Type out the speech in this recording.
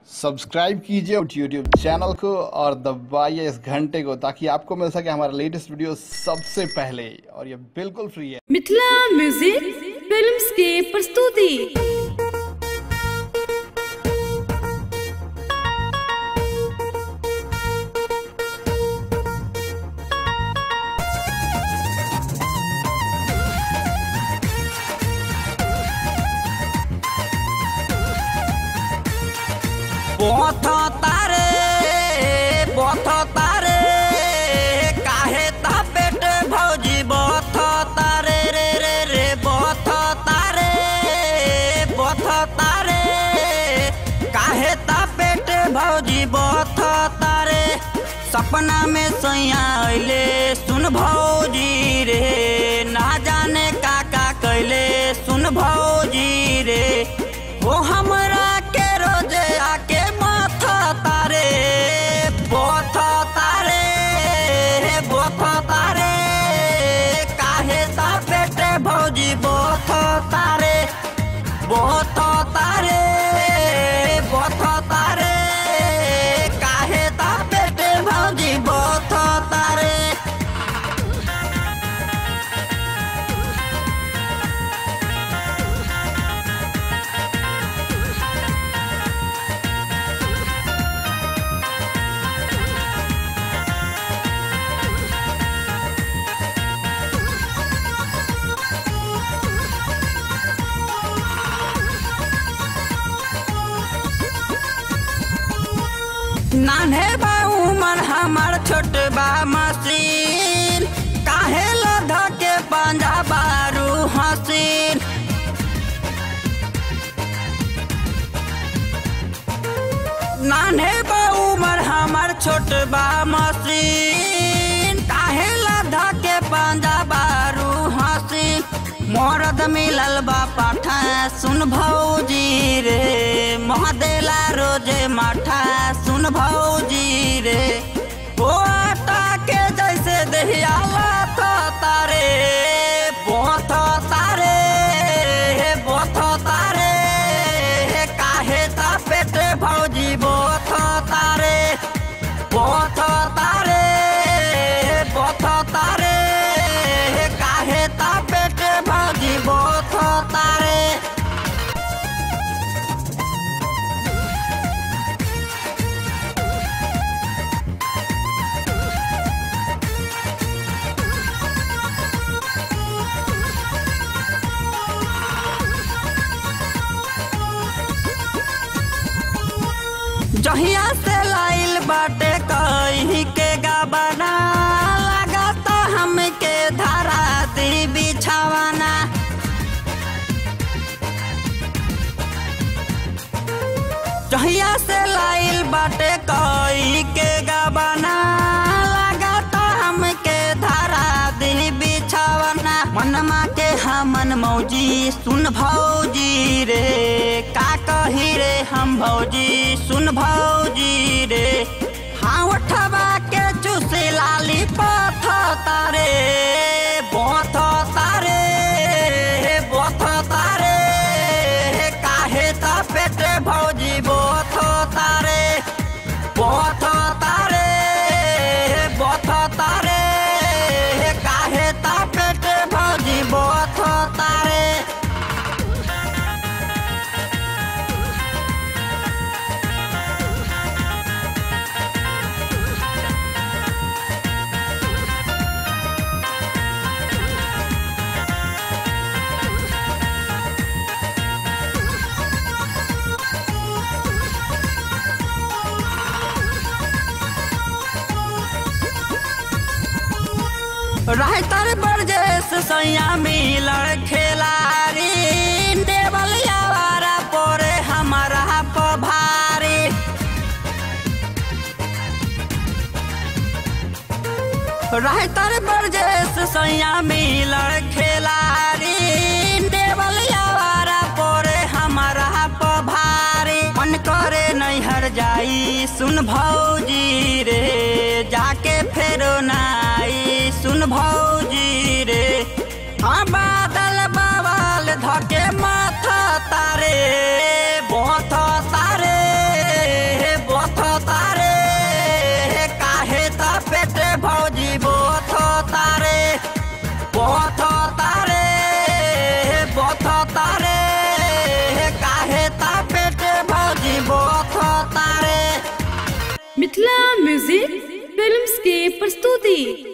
Subscribe कीजिए YouTube channel को और दबाइए इस घंटे को ताकि आपको मिल सके हमारा लेटेस्ट वीडियो सबसे पहले। और ये बिल्कुल फ्री है। मिथिला म्यूजिक फिल्म्स के प्रस्तुति। बोथ तारे काहे ता पेट भौजी बोथ तारे रे रे रे बोथ तारे काहे ता पेट भौजी बोथ तारे। सपना में सैया अइले सुन भौजी रे, ना जाने काका कैले सुन भौजी रे। वो हमरा के रोजे आके माथा तारे बोथ तारे काहे ता पेटे भौजी बोथ तारे काहे ता पेटे भौजी बोथ तारे। नान्हे बा उमर हमार छोट बा मसीन, काहे लधा के पंजा बारू हसीन। नान्हे बा उमर हमार छोट बा मसीन, काहे लधा के पंजा बारू हसीन। मरद मिलल बा पाठा सुन भौजी रे, महदेला रोजे माठा सुन भौजी रे। वो आटा के जैसे दहिया लाथ तारे बोथ तारे काहे ता पेटे भौजी बोथ तारे काहे ता पेटे भौजी बोथ तारे। जहिया से लाइल बाटे कहीं के गाबना, लगाता हमके धारा दी बिछावाना। जहिया से लाइल बाटे कहीं के गाबना, लगाता हमके धारा दी बिछावाना। मनमा के हमन मौजी सुन भौजी रे, का कही रे हम भौजी सुन भौजी रे। हाँ उठवा के चूसे लाली पथ तारे बोथ तारे काहे ता पेटे भौजी बोथ तारे काहे ता पेटे भौजी बोथ तारे। रहतर बरजेस सैया मिलर खेलारी, देवलिया वारा पोरे हमारा पभारी। रहतर बरजेस सैया मिलर खेलारी, देवलिया वारा पोरे हमारा पभारी। मन करे नैहर जाई सुन भौजी रे, जाके फेरो नाई सुन भौजी रे। हाँ बादल बवाल धके माथा तारे बोथ तारे मिथिला म्यूजिक फिल्म्स के प्रस्तुति।